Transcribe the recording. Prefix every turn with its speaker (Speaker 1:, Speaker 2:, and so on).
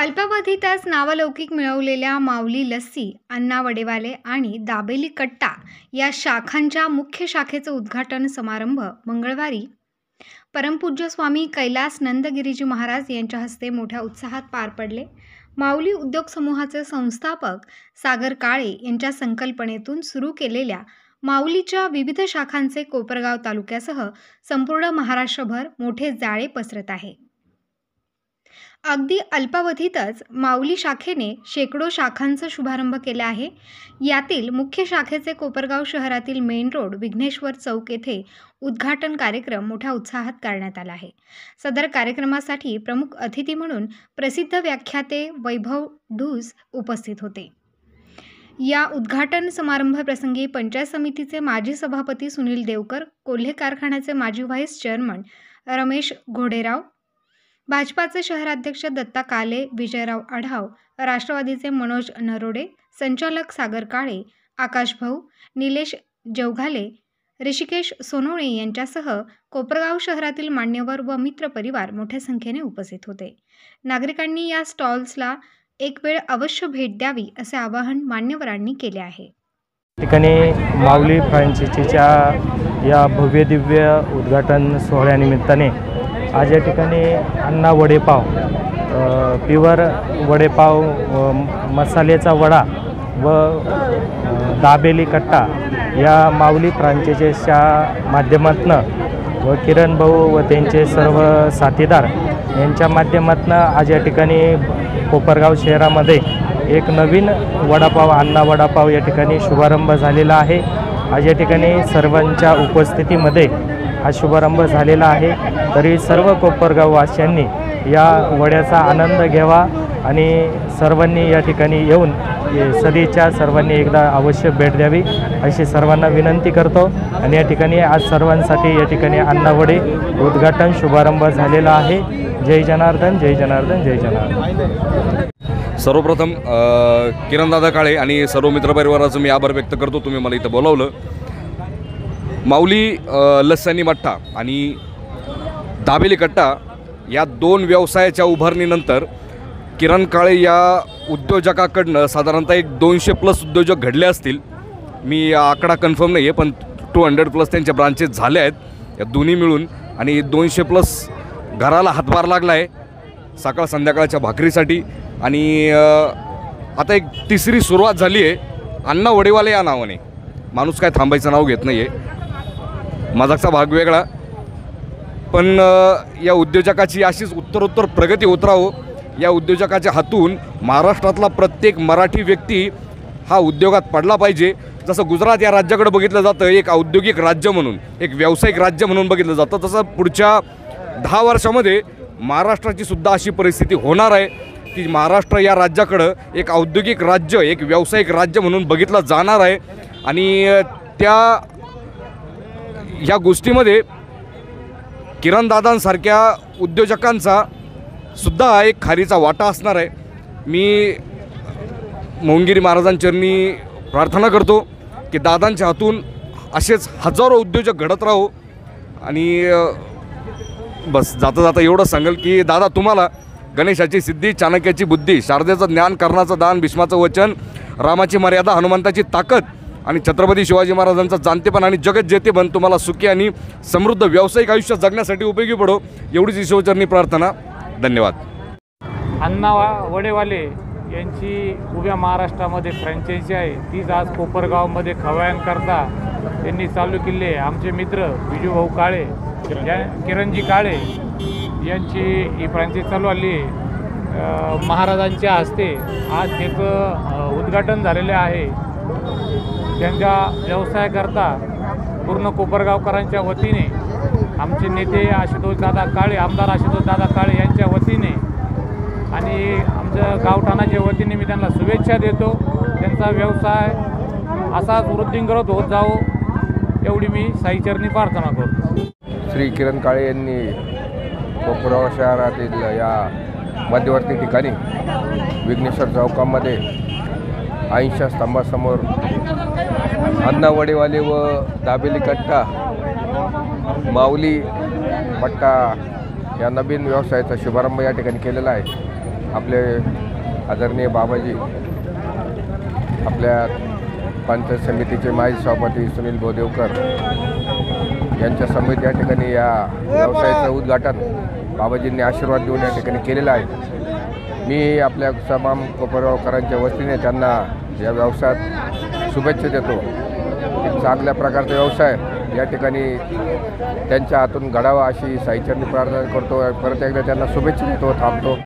Speaker 1: अल्पावधीतच नावलौकिक मिळवलेल्या माऊली लस्सी, अण्णा वडेवाले आणि दाबेली कट्टा या शाखांच्या मुख्य शाखेचं उद्घाटन समारंभ मंगळवारी परमपूज्य स्वामी कैलास नंदगिरीजी महाराज यांच्या हस्ते मोठ्या उत्साहात पार पडले। माऊली उद्योग समूहाचे संस्थापक सागर काळे यांच्या संकल्पनेतून सुरू केलेल्या माऊलीच्या विविध शाखांचे कोपरगाव तालुक्यासह संपूर्ण महाराष्ट्रभर मोठे जाळे पसरत आहे। अगदी अल्पावधीतच माऊली शाखेने शेकडो शाखांचा शुभारंभ केला आहे। यातील मुख्य शाखेचे कोपरगाव शहरातील मेन रोड विघ्नेश्वर चौक येथे उद्घाटन कार्यक्रम मोठ्या उत्साहात करण्यात आला आहे। सदर कार्यक्रमासाठी प्रमुख अतिथी म्हणून प्रसिद्ध व्याख्याते वैभव ढूस उपस्थित होते। या उद्घाटन समारंभ प्रसंगी पंचायत समितीचे माजी सभापती सुनील देवकर, कोल्हे कारखान्याचे माजी व्हाईस चेअरमन रमेश घोडेराव, भाजपाचे शहराध्यक्ष दत्ता काले, विजयराव आढाव, राष्ट्रवादीचे मनोज नरोडे, संचालक सागर काळे, आकाश भाऊ, निलेश जवघाले, ऋषिकेश सोनवणे यांच्यासह कोपरगाव शहरातील मान्यवर व मित्र परिवार मोठ्या संख्येने उपस्थित होते। नागरिकांनी या स्टॉल्सला एक वेळ अवश्य भेट द्यावी असे आवाहन मान्यवरांनी केले आहे।
Speaker 2: ठिकाणी माऊली फ्रँचायझीच्या या भव्य दिव्य उद्घाटन सोहळ्यानिमित्ताने आज या ठिकाणी अण्णा वडेपाव, प्युअर वडेपाव, मसाल्याचा वडा व दाबेली कट्टा या माऊली फ्रँचायझीच्या माध्यमातून व किरण भाऊ व त्यांचे सर्व साथीदार यांच्या माध्यमातून आज या ठिकाणी कोपरगाव शहरामध्ये एक नवीन वडापाव, अण्णा वडापाव या ठिकाणी शुभारंभ झालेला आहे। आज या ठिकाणी सर्वांच्या उपस्थितीमध्ये हा शुभारंभ झालेला आहे। तरी सर्व कोपरगाववासियांनी या वड्याचा आनंद घ्यावा आणि सर्वांनी या ठिकाणी येऊन सदिच्छा सर्वांनी एकदा अवश्य भेट द्यावी अशी सर्वांना विनंती करतो। आणि या ठिकाणी आज सर्वांसाठी या ठिकाणी अण्णा वडे उद्घाटन शुभारंभ झालेला आहे। जय जनार्दन, जय जनार्दन, जय जनार्दन।
Speaker 3: सर्वप्रथम किरणदादा काळे आणि सर्व मित्रपरिवाराचं मी आभार व्यक्त करतो, तुम्ही मला इथं बोलावलं। माऊली लस्सी मठ्ठा आणि दाबेली कट्टा या दोन व्यवसायाच्या उभारणीनंतर किरण काळे या उद्योजकाकडनं साधारणतः एक 200+ उद्योजक घडले असतील। मी आकडा कन्फर्म नाही आहे, पण 200+ त्यांच्या ब्रांचेस झाले आहेत या दोन्ही मिळून, आणि 200+ घराला हातभार लागला आहे सकाळ संध्याकाळच्या भाकरीसाठी। आणि आता एक तिसरी सुरुवात झाली आहे अण्णा वडेवाले या नावाने। माणूस काय थांबायचं नाव घेत नाही आहे, मजाकचा भाग वेगळा, पण या उद्योजकाची अशीच उत्तरोत्तर प्रगती होत राहो। या उद्योजकाच्या हातून महाराष्ट्रातला प्रत्येक मराठी व्यक्ती हा उद्योगात पडला पाहिजे। जसं गुजरात या राज्याकडे बघितलं जातं एक औद्योगिक राज्य म्हणून, एक व्यावसायिक राज्य म्हणून बघितलं जातं, तसं पुढच्या 10 वर्षामध्ये महाराष्ट्राची सुद्धा अशी परिस्थिती होणार आहे की महाराष्ट्र या राज्याकडं एक औद्योगिक राज्य, एक व्यावसायिक राज्य म्हणून बघितलं जाणार आहे। आणि ह्या गोष्टीमध्ये किरणदादांसारख्या उद्योजकांचा सुद्धा एक खारीचा वाटा असणार आहे। मी मोहनगिरी महाराजांचरणी प्रार्थना करतो की दादांच्या हातून असेच हजारो उद्योजक घडत राहो। आणि बस जाता जाता एवढं सांगेल की दादा तुम्हाला गणेशाची सिद्धी, चाणक्याची बुद्धी, शारदेचं ज्ञान, कर्णाचं दान, भीष्माचं वचन, रामाची मर्यादा, हनुमंताची ताकद आणि छत्रपती शिवाजी महाराजांचा जाणतेपण आणि जगत जेतेपण तुम्हाला सुखी आणि समृद्ध व्यावसायिक आयुष्य जगण्यासाठी उपयोगी पडो, एवढीच ईश्वरचरणी प्रार्थना। धन्यवाद।
Speaker 4: अण्णा वडेवाले यांची उभ्या महाराष्ट्रामध्ये फ्रँचायझी आहे, तीच आज कोपरगावमध्ये खवय्यांकरता त्यांनी चालू केली आहे। आमचे मित्र विजूभाऊ काळे, किरणजी काळे यांची ही फ्रँचायझी चालू आली आहे। महाराजांच्या हस्ते आज त्याचं उद्घाटन झालेले आहे। त्यांच्या व्यवसायाकरता पूर्ण कोपरगावकरांच्या वतीने आमचे नेते आशुतोषदादा काळे, आमदार आशुतोषदादा काळे यांच्या वतीने आणि आमच्या गावठाणाच्या वतीने मी त्यांना शुभेच्छा देतो। त्यांचा व्यवसाय असाच वृद्धिंगत होत जावो एवढी मी साईचरणी प्रार्थना करतो।
Speaker 5: श्री किरण काळे यांनी कोपरगाव शहरातील या मध्यवर्ती ठिकाणी विघ्नेश्वर चौकामध्ये 80 स्तंभासमोर अण्णा वडेवाले व दाबेली कट्टा, माऊली मठ्ठा या नवीन व्यवसायाचा शुभारंभ या ठिकाणी केलेला आहे। आपले आदरणीय बाबाजी, आपल्या पंचायत समितीचे माजी सभापती सुनील बोदेवकर यांच्या समेत या ठिकाणी या व्यवसायाचं उद्घाटन बाबाजींनी आशीर्वाद देऊन या ठिकाणी केलेलं आहे। मी आपल्या तमाम कोपरगावकरांच्या वतीने त्यांना या व्यवसायात शुभेच्छा देतो। एक चांगल्या प्रकारचा व्यवसाय या ठिकाणी त्यांच्या हातून घडावा अशी साईचरणी प्रार्थना करतो। परत एकदा त्यांना शुभेच्छा देतो, थांबतो।